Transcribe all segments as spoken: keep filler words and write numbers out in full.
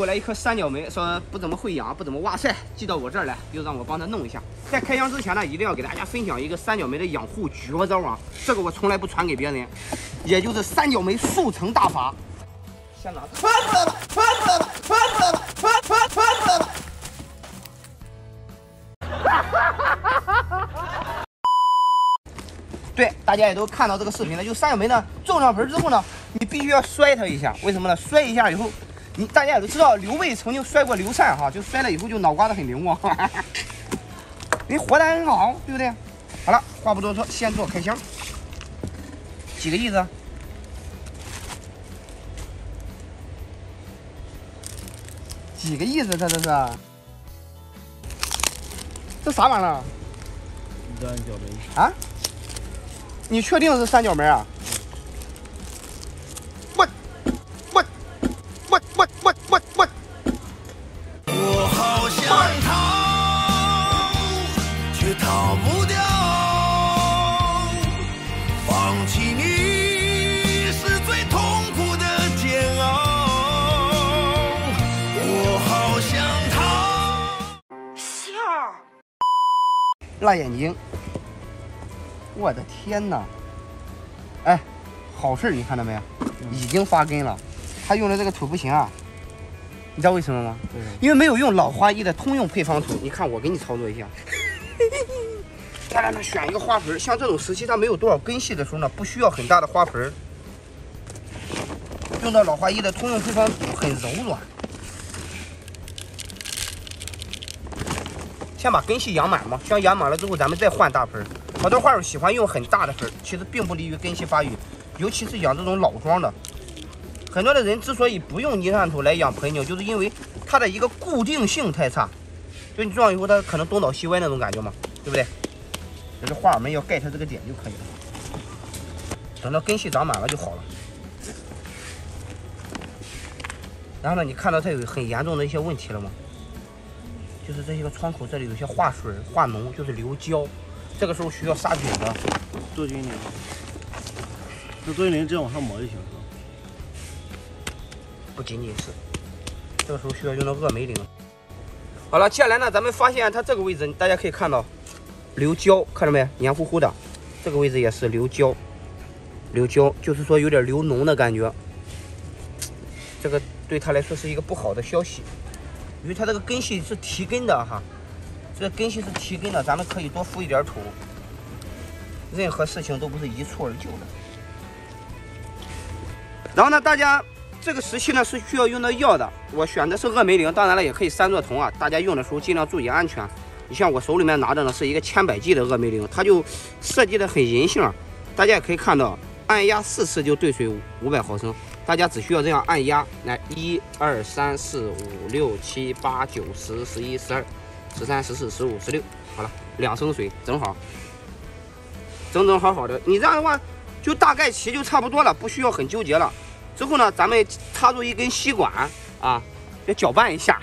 过来一颗三角梅，说不怎么会养，不怎么哇塞，寄到我这儿来，又让我帮他弄一下。在开箱之前呢，一定要给大家分享一个三角梅的养护绝招啊！这个我从来不传给别人，也就是三角梅速成大法。先拿它，翻吧，翻吧，翻吧，翻翻翻吧。对，大家也都看到这个视频了，就三角梅呢，种上盆之后呢，你必须要摔它一下，为什么呢？摔一下以后，你大家也都知道，刘备曾经摔过刘禅哈，就摔了以后就脑瓜子很灵光，你活得很好，对不对？好了，话不多说，先做开箱。几个意思？几个意思？这这是？这啥玩意儿？ 三角梅啊？你确定是三角梅啊？我我我我我我我！ 我好想逃，却逃不掉。放弃你是最痛苦的煎熬。我好想逃。 笑。辣眼睛。我的天哪！哎，好事你看到没有？已经发根了。他用的这个土不行啊，你知道为什么吗？因为没有用老花一的通用配方土。你看我给你操作一下。再来呢，选一个花盆，像这种时期它没有多少根系的时候呢，不需要很大的花盆。用到老花一的通用配方土很柔软。先把根系养满嘛，像养满了之后，咱们再换大盆。好多花友喜欢用很大的盆，其实并不利于根系发育，尤其是养这种老桩的。很多的人之所以不用泥炭土来养盆景，就是因为它的一个固定性太差，就你种以后它可能东倒西歪那种感觉嘛，对不对？就是花友们要盖它这个点就可以了，等到根系长满了就好了。然后呢，你看到它有很严重的一些问题了吗？就是这些个窗口这里有些化水化脓，就是流胶。这个时候需要杀菌的， 做菌灵，那做菌灵这样往上抹就行是吧？ 不仅仅是，这个时候需要用到恶霉灵。好了，接下来呢，咱们发现它这个位置，大家可以看到流胶，看到没？黏糊糊的，这个位置也是流胶，流胶就是说有点流脓的感觉。这个对它来说是一个不好的消息，因为它这个根系是提根的哈。这根系是提根的，咱们可以多敷一点土。任何事情都不是一蹴而就的。然后呢，大家这个时期呢是需要用到药的，我选的是恶霉灵，当然了也可以三座酮啊。大家用的时候尽量注意安全。你像我手里面拿的呢是一个千百剂的恶霉灵，它就设计的很人性。大家也可以看到，按压四次就兑水五百毫升，大家只需要这样按压，来一二三四五六七八九十十一十二。十三、十四、十五、十六，好了，两升水正好，整整好好的。你这样的话，就大概齐就差不多了，不需要很纠结了。之后呢，咱们插入一根吸管啊，给搅拌一下。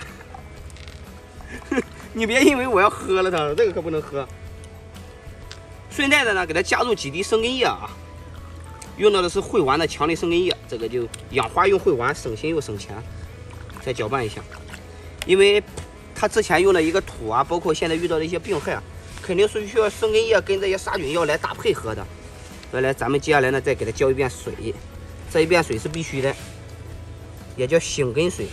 你别因为我要喝了它，这个可不能喝。顺带的呢，给它加入几滴生根液啊，用到的是汇完的强力生根液，这个就养花用汇完，省心又省钱。再搅拌一下，因为它之前用的一个土啊，包括现在遇到的一些病害啊，肯定是需要生根液跟这些杀菌药来搭配合的。所以来，咱们接下来呢，再给它浇一遍水，这一遍水是必须的，也叫醒根水。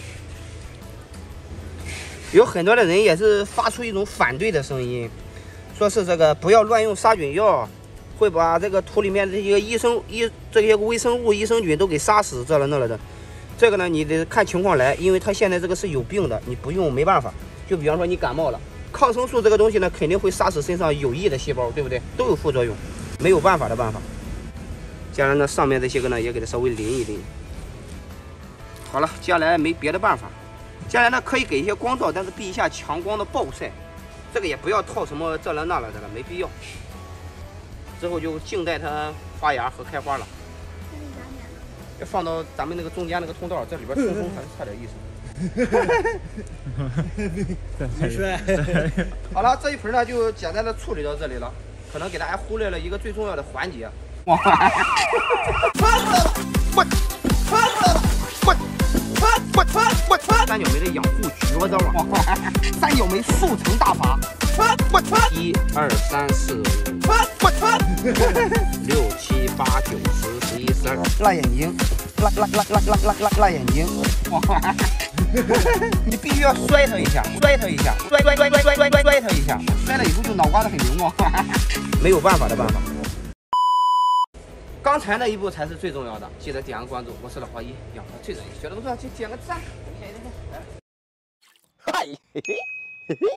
有很多的人也是发出一种反对的声音，说是这个不要乱用杀菌药，会把这个土里面的这些益生益这些微生物、益生菌都给杀死，这了那了的。这个呢，你得看情况来，因为它现在这个是有病的，你不用没办法。就比方说你感冒了，抗生素这个东西呢，肯定会杀死身上有益的细胞，对不对？都有副作用，没有办法的办法。接下来呢，上面这些个呢，也给它稍微淋一淋。好了，接下来没别的办法。接下来呢，可以给一些光照，但是避一下强光的暴晒。这个也不要套什么这了那了的了，没必要。之后就静待它发芽和开花了。要放到咱们那个中间那个通道，这里边通风还是差点意思。 没摔。 好了，这一盆呢就简单的处理到这里了，可能给大家忽略了一个最重要的环节。哇！我我我我我我我三角梅的养护绝招啊！三角梅速成大法，我操！一二三四五，我操！六七八九十十一十二，辣眼睛，辣辣辣辣辣辣辣辣眼睛，哇！你必须要摔它一下，摔它一下，摔摔摔摔摔摔摔摔它一下，摔了以后就脑瓜子很牛嘛，没有办法的办法。刚才那一步才是最重要的，记得点个关注，我是老华一，养花最人，学的不错，去点个赞，下一次见，来。嗨，嘿嘿嘿嘿。